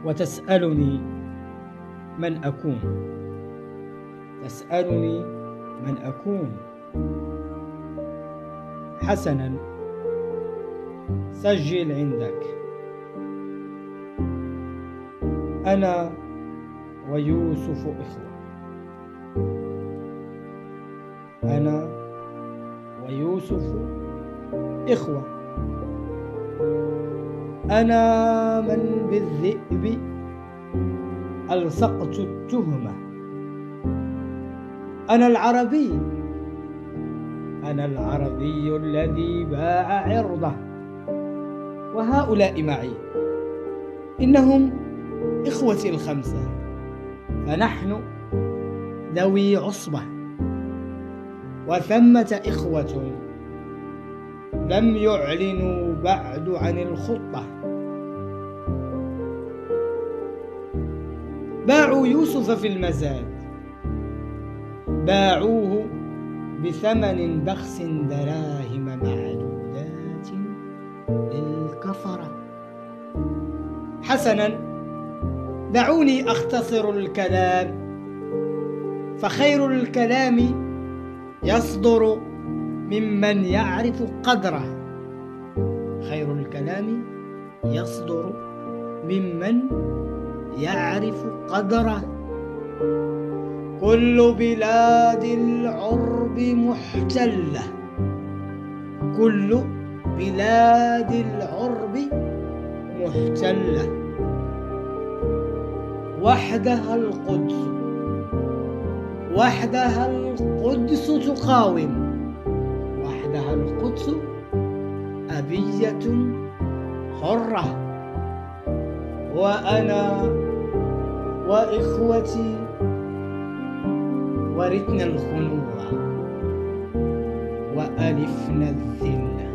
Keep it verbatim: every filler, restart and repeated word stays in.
وتسألني من أكون. تسألني من أكون. حسنا، سجل عندك: أنا ويوسف إخوة. أنا ويوسف إخوة. أنا من بالذئب ألصقت التهمة. أنا العربي. أنا العربي الذي باع عرضه. وهؤلاء معي، إنهم إخوتي الخمسة، فنحن ذوي عصبة. وثمة إخوة لم يعلنوا بعد عن الخطة. باعوا يوسف في المزاد، باعوه بثمن بخس دراهم معدودات للكفرة. حسنا، دعوني أختصر الكلام، فخير الكلام يصدر ممن يعرف قدره. خير الكلام يصدر ممن يعرف قدره. كل بلاد العرب محتلة. كل بلاد العرب محتلة. وحدها القدس. وحدها القدس تقاوم. وحدها القدس أبية حرة. وأنا وإخوتي ورثنا الخنوع وألفنا الذلة.